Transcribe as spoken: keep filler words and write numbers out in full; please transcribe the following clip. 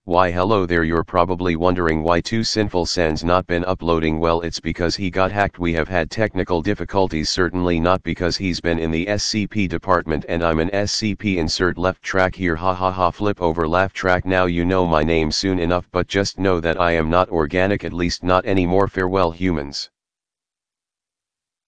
Why hello there, you're probably wondering why Too Sinful Sen's not been uploading. Well, it's because he got hacked. We have had technical difficulties, certainly not because he's been in the S C P department and I'm an S C P. Insert left track here, ha ha ha, flip over laugh track. Now you know my name soon enough, but just know that I am not organic, at least not anymore. Farewell humans.